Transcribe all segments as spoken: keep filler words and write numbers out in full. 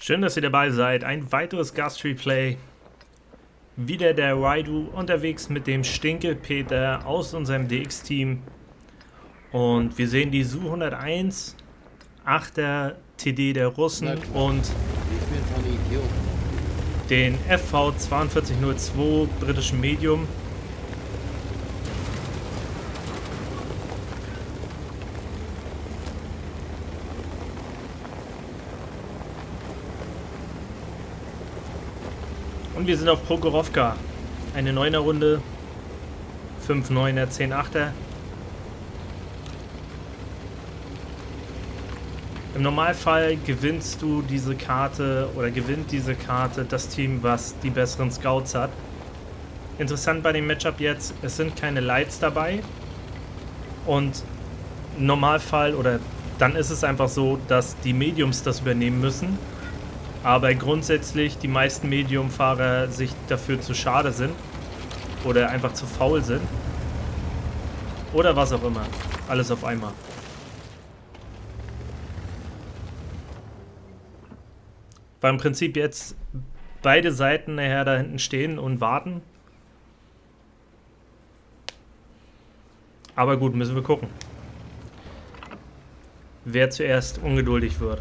Schön, dass ihr dabei seid. Ein weiteres Gast-Replay. Wieder der Raidu unterwegs mit dem Stinke-Peter aus unserem D X-Team. Und wir sehen die S U hunderteins, achter T D der Russen und den F V zweiundvierzig null zwei britischen Medium. Und wir sind auf Prokhorovka. Eine neuner Runde. fünf neuner, zehn achter. Im Normalfall gewinnst du diese Karte oder gewinnt diese Karte das Team, was die besseren Scouts hat. Interessant bei dem Matchup jetzt, es sind keine Lights dabei. Und im Normalfall oder dann ist es einfach so, dass die Mediums das übernehmen müssen. Aber grundsätzlich die meisten Medium-Fahrer sich dafür zu schade sind oder einfach zu faul sind oder was auch immer. Alles auf einmal. Weil im Prinzip jetzt beide Seiten nachher da hinten stehen und warten. Aber gut, müssen wir gucken, wer zuerst ungeduldig wird.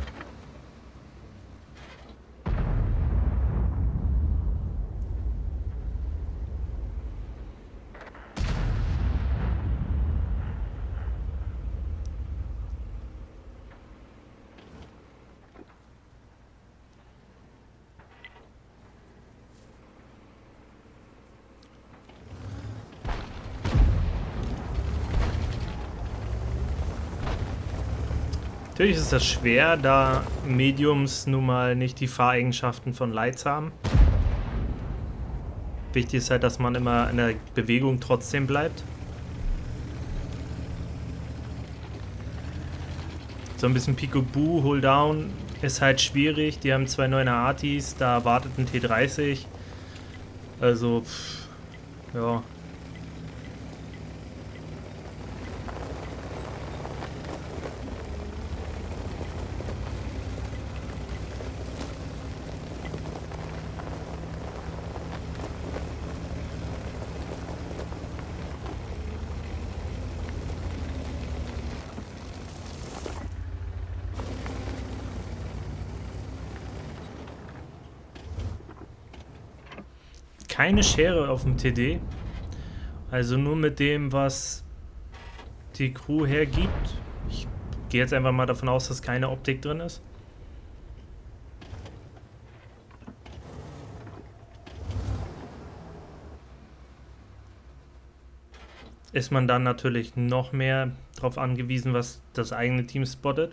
Natürlich ist das schwer, da Mediums nun mal nicht die Fahreigenschaften von Lights haben. Wichtig ist halt, dass man immer in der Bewegung trotzdem bleibt. So ein bisschen Peekaboo, Hold Down ist halt schwierig. Die haben zwei neuner Artis, da wartet ein T dreißig. Also, pff, ja. Keine Schere auf dem T D, also nur mit dem, was die Crew hergibt. Ich gehe jetzt einfach mal davon aus, dass keine Optik drin ist. Ist man dann natürlich noch mehr darauf angewiesen, was das eigene Team spottet.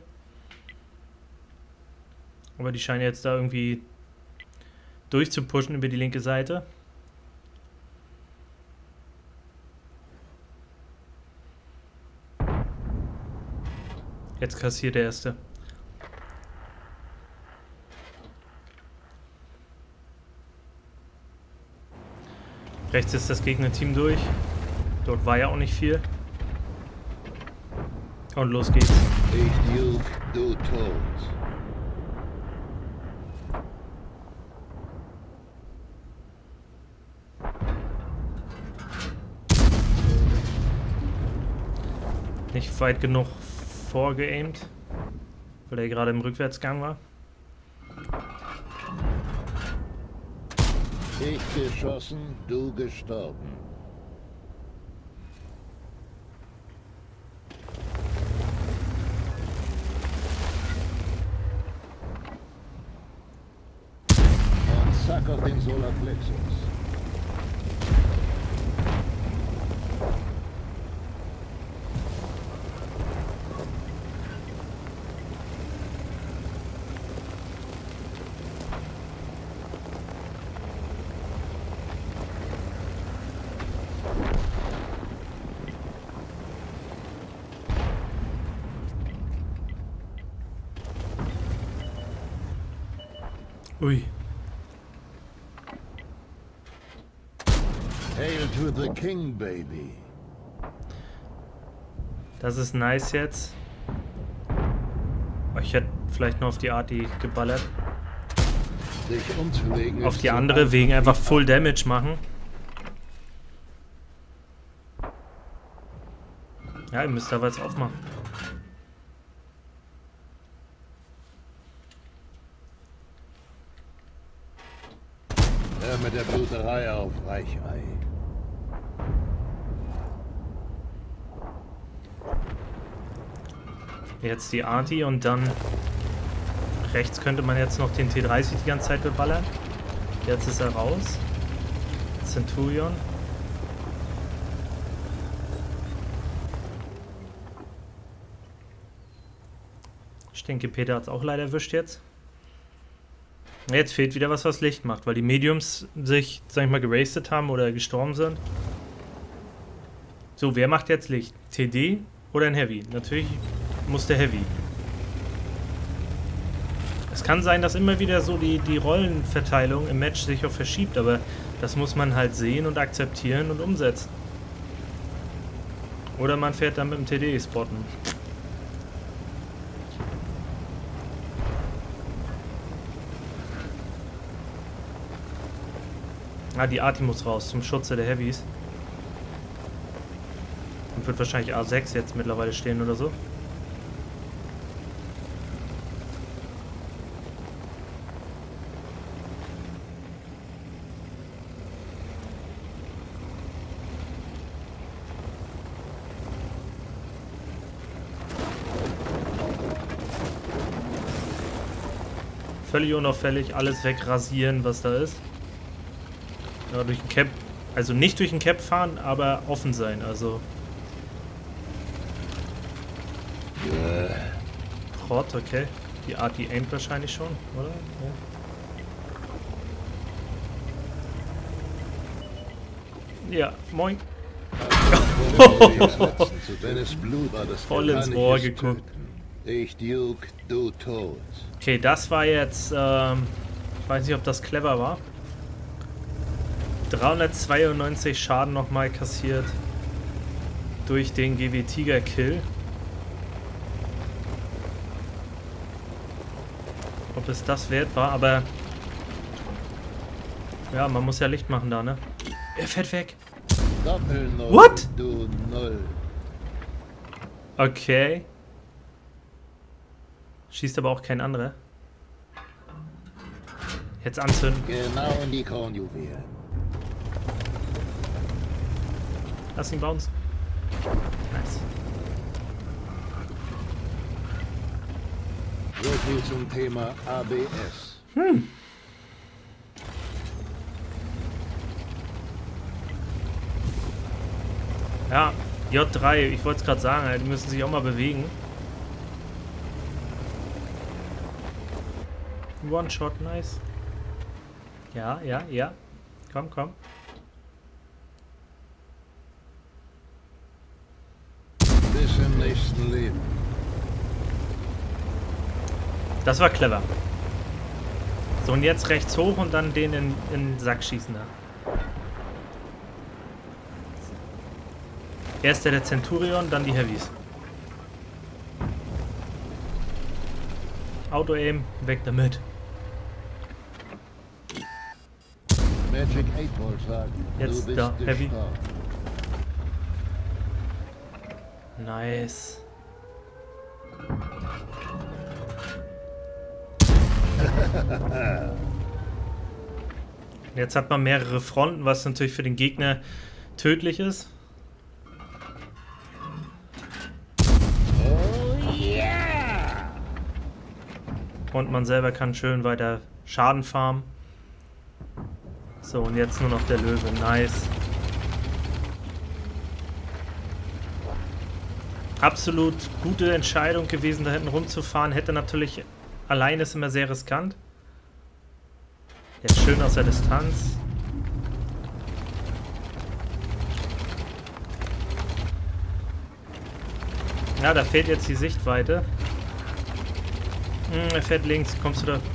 Aber die scheinen jetzt da irgendwie durchzupushen über die linke Seite. Jetzt kassiert der erste. Rechts ist das Gegnerteam durch. Dort war ja auch nicht viel. Und los geht's. Ich Duke, du tot. Nicht weit genug vorgeaimt, weil er gerade im Rückwärtsgang war. Ich geschossen, du gestorben. Und zack auf den Solarplexus. Ui. Hail to the King, baby. Das ist nice jetzt. Ich hätte vielleicht nur auf die Arti geballert. Sich umzulegen auf ist die so andere, wegen einfach Full Damage machen. Ja, ihr müsst aber jetzt aufmachen. Hör mit der Bluterei auf, Weichei. Jetzt die Arti und dann rechts könnte man jetzt noch den T dreißig die ganze Zeit beballern. Jetzt ist er raus. Centurion. Ich denke, Peter hat es auch leider erwischt jetzt. Jetzt fehlt wieder was, was Licht macht, weil die Mediums sich, sag ich mal, gerastet haben oder gestorben sind. So, wer macht jetzt Licht? T D oder ein Heavy? Natürlich muss der Heavy. Es kann sein, dass immer wieder so die, die Rollenverteilung im Match sich auch verschiebt, aber das muss man halt sehen und akzeptieren und umsetzen. Oder man fährt dann mit dem T D spotten. Ah, die Arti muss raus zum Schutze der Heavys. Und wird wahrscheinlich A sechs jetzt mittlerweile stehen oder so. Völlig unauffällig, alles wegrasieren, was da ist. Ja, durch den Cap, also nicht durch den Cap fahren, aber offen sein, also. Yeah. Prot, okay. Die Art, die aimt wahrscheinlich schon, oder? Ja, ja moin. Voll ins Rohr geguckt. Ich Duke, du tot. Okay, das war jetzt, ähm, ich weiß nicht, ob das clever war. dreihundertzweiundneunzig Schaden nochmal kassiert durch den G W Tiger Kill. Ob es das wert war, aber ja, man muss ja Licht machen da, ne? Er fährt weg. Doppelnull, What? Du Null. Okay. Schießt aber auch kein anderer. Jetzt anzünden. Genau in die Kronjuwelen. Lass ihn bounce. Nice. So viel zum Thema A B S. Hm. Ja, J drei, ich wollte es gerade sagen, die müssen sich auch mal bewegen. One-Shot, nice. Ja, ja, ja. Komm, komm. Bis im nächsten Leben. Das war clever. So, und jetzt rechts hoch und dann den in, in den Sack schießen da. Erst der Centurion, dann die Heavys. Auto-Aim, weg damit. Magic eight Ball sagen. Jetzt du bist da, Heavy. gestorben. Nice. Jetzt hat man mehrere Fronten, was natürlich für den Gegner tödlich ist. Oh yeah! Und man selber kann schön weiter Schaden farmen. So, und jetzt nur noch der Löwe. Nice. Absolut gute Entscheidung gewesen, da hinten rumzufahren. Hätte natürlich... Allein ist immer sehr riskant. Jetzt schön aus der Distanz. Ja, da fehlt jetzt die Sichtweite. Hm, er fährt links. Kommst du da...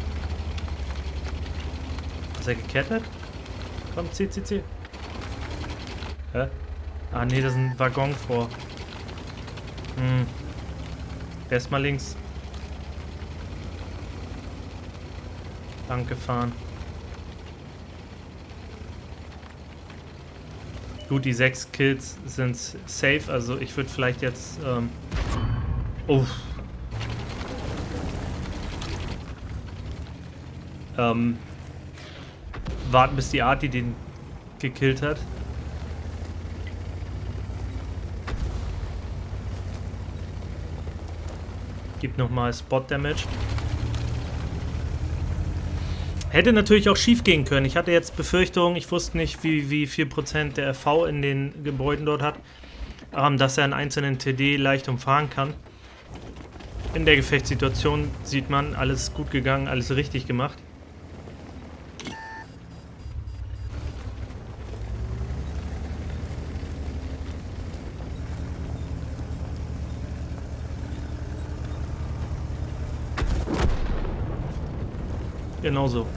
Ist er gekettet? Komm, zieh, zieh, zieh. Hä? Ah, nee, da ist ein Waggon vor. Hm. Erstmal links. lang gefahren. Gut, die sechs Kills sind safe, also ich würde vielleicht jetzt... Ähm oh. Ähm, warten, bis die Arti den gekillt hat. Gibt nochmal Spot Damage. Hätte natürlich auch schief gehen können. Ich hatte jetzt Befürchtungen, ich wusste nicht, wie, wie viel Prozent der R V in den Gebäuden dort hat, ähm, dass er einen einzelnen T D leicht umfahren kann. In der Gefechtssituation sieht man, alles gut gegangen, alles richtig gemacht. Genauso.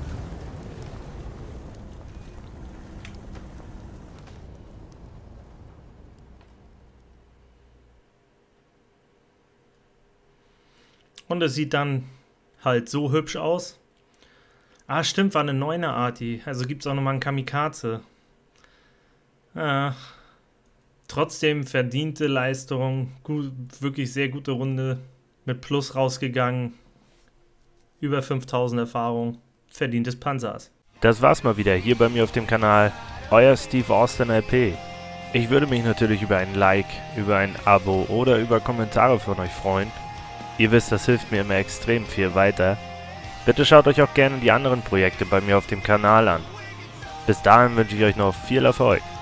Und es sieht dann halt so hübsch aus. Ah, stimmt, war eine neuner Arti. Also gibt es auch nochmal einen Kamikaze. Ah, trotzdem verdiente Leistung. Gut, wirklich sehr gute Runde. Mit Plus rausgegangen. Über fünftausend Erfahrung. Verdientes Panzers. Das war's mal wieder hier bei mir auf dem Kanal. Euer Steve Austin L P. Ich würde mich natürlich über ein Like, über ein Abo oder über Kommentare von euch freuen. Ihr wisst, das hilft mir immer extrem viel weiter. Bitte schaut euch auch gerne die anderen Projekte bei mir auf dem Kanal an. Bis dahin wünsche ich euch noch viel Erfolg.